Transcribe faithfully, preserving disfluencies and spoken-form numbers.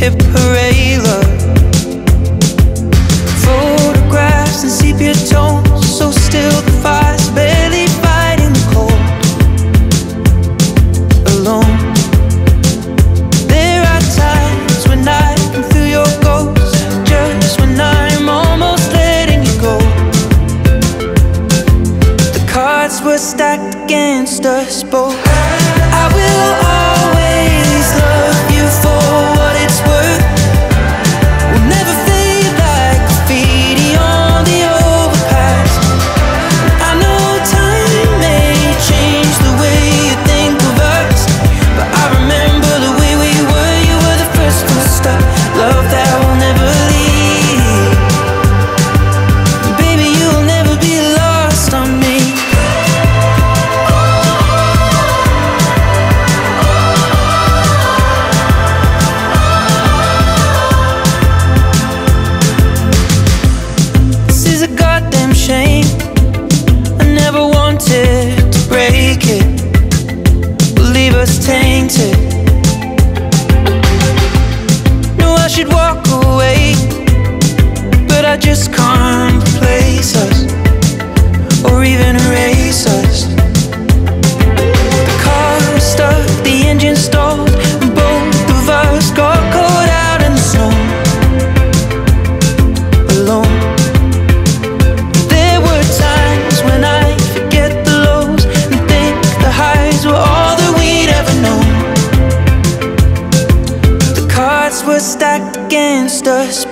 hip hooray love. Photographs and sepia tones, so still the fire's barely fighting the cold. Alone, there are times when I can feel your ghost, just when I'm almost letting you go. The cards were stacked against us both. I will always love you for what it's worth. We'll never fade like graffiti on the overpass. I know time may change the way you think of us, but I remember the way we were. You were the first to stop. Love that will never leave. Baby, you'll never be lost on me. Shame, I never wanted to break it, leave us tainted. No, I should walk away, but I just can't replace us, or even erase us. The car was stuck, the engine stalled, and both of us got caught out in the snow. Alone, when I forget the lows and think the highs were all that we'd ever known. The cards were stacked against us